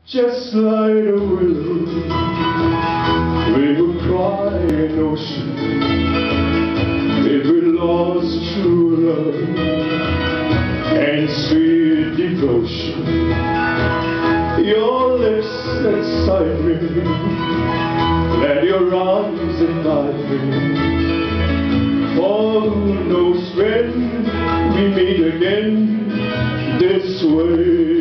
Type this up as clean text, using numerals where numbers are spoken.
Just like a willow, we would cry in ocean if we lost true love and sweet devotion. Your lips excite me, and your arms invite me. For who knows when we meet again this way.